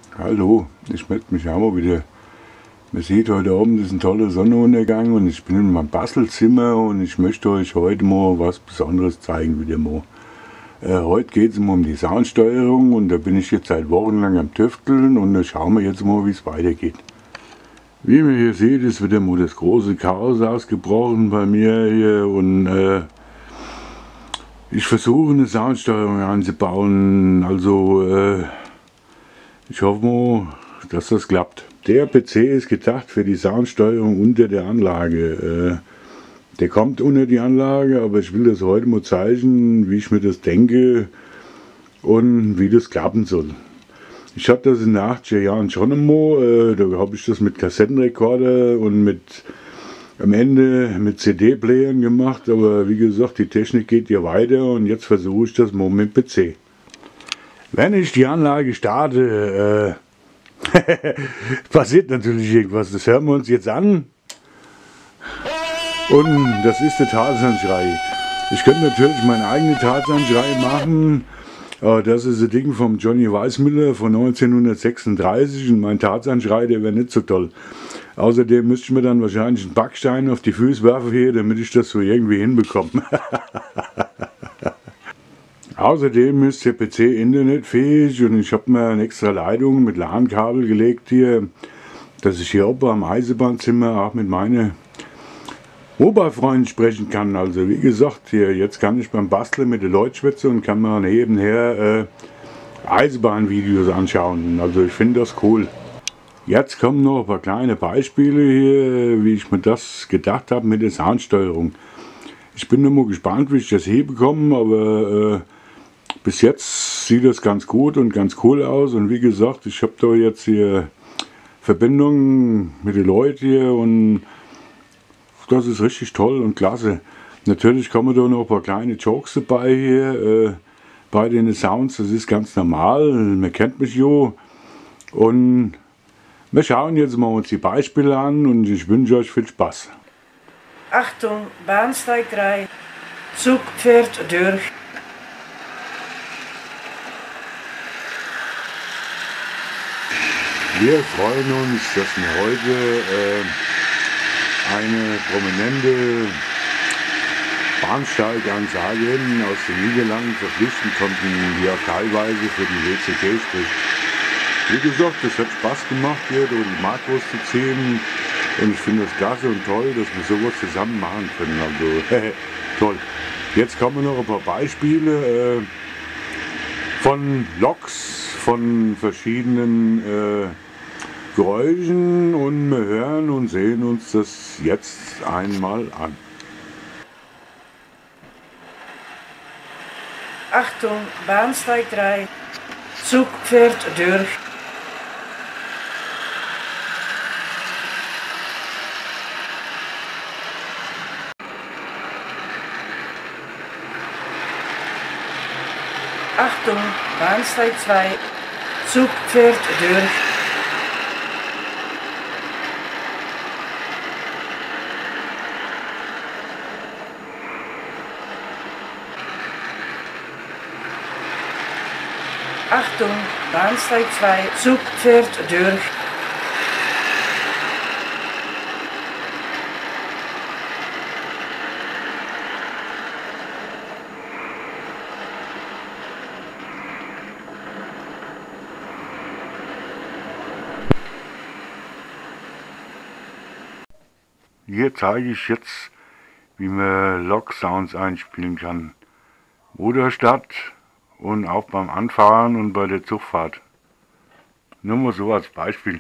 Hallo, ich melde mich auch mal wieder. Man sieht heute oben, das ist ein toller Sonnenuntergang und ich bin in meinem Bastelzimmer und ich möchte euch heute mal was Besonderes zeigen wieder mal. Heute geht es mal um die Soundsteuerung und da bin ich jetzt seit Wochen lang am Tüfteln und da schauen wir jetzt mal, wie es weitergeht. Wie man hier sieht, ist wieder mal das große Chaos ausgebrochen bei mir hier und ich versuche eine Soundsteuerung einzubauen, also ich hoffe mal, dass das klappt. Der PC ist gedacht für die Soundsteuerung unter der Anlage. Der kommt unter die Anlage, aber ich will das heute mal zeigen, wie ich mir das denke und wie das klappen soll. Ich habe das in den 80er Jahren schon einmal, da habe ich das mit Kassettenrekorder und am Ende mit CD-Playern gemacht, aber wie gesagt, die Technik geht ja weiter und jetzt versuche ich das mal mit PC. Wenn ich die Anlage starte, passiert natürlich irgendwas, das hören wir uns jetzt an. Und das ist der Tarzanschrei. Ich könnte natürlich meine eigene Tarzanschrei machen. Aber das ist ein Ding vom Johnny Weissmuller von 1936 und mein Tarzanschrei, der wäre nicht so toll. Außerdem müsste ich mir dann wahrscheinlich einen Backstein auf die Füße werfen hier, damit ich das so irgendwie hinbekomme. Außerdem ist der PC internetfähig und ich habe mir eine extra Leitung mit LAN-Kabel gelegt hier, dass ich hier oben am Eisenbahnzimmer auch mit meinen Oberfreunden sprechen kann. Also wie gesagt, hier jetzt kann ich beim Basteln mit den Leuten schwätzen und kann mir nebenher Eisenbahnvideos anschauen. Also ich finde das cool. Jetzt kommen noch ein paar kleine Beispiele hier, wie ich mir das gedacht habe mit der Soundsteuerung. Ich bin immer gespannt, wie ich das hinbekomme, aber bis jetzt sieht das ganz gut und ganz cool aus. Und wie gesagt, ich habe da jetzt hier Verbindungen mit den Leuten hier und das ist richtig toll und klasse. Natürlich kommen da noch ein paar kleine Jokes dabei hier bei den Sounds. Das ist ganz normal, man kennt mich ja. Und wir schauen jetzt mal uns die Beispiele an und ich wünsche euch viel Spaß. Achtung, Bahnsteig 3, Zug fährt durch. Wir freuen uns, dass wir heute eine prominente Bahnsteigansagerin aus den Niederlanden verpflichten konnten, die auch teilweise für die WCG spricht. Wie gesagt, es hat Spaß gemacht, hier durch die Makros zu ziehen und ich finde das klasse und toll, dass wir sowas zusammen machen können. Also toll. Jetzt kommen noch ein paar Beispiele von Loks, von verschiedenen Geräuschen und wir hören und sehen uns das jetzt einmal an. Achtung, Bahnsteig 3, Zug fährt durch. Achtung, Bahnsteig 2, Zug fährt durch. Achtung, Bahnsteig 2, Zug fährt durch. Hier zeige ich jetzt, wie man Lok-Sounds einspielen kann. Motorstart und auch beim Anfahren und bei der Zugfahrt. Nur mal so als Beispiel.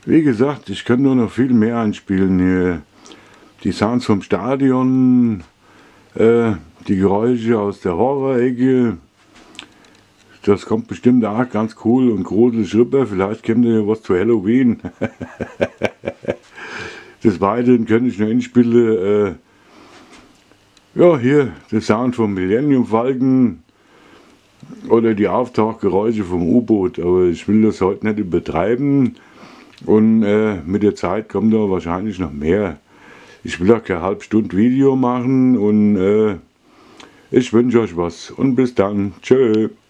Wie gesagt, ich könnte nur noch viel mehr einspielen hier. Die Sounds vom Stadion, die Geräusche aus der Horror-Ecke. Das kommt bestimmt auch ganz cool und gruselig rüber. Vielleicht kommt ja was zu Halloween. Des Weiteren könnte ich noch einspielen, ja, hier der Sound vom Millennium Falcon oder die Auftauchgeräusche vom U-Boot. Aber ich will das heute nicht übertreiben. Und mit der Zeit kommt da wahrscheinlich noch mehr. Ich will auch kein halbstunde Video machen und ich wünsche euch was. Und bis dann. Tschö.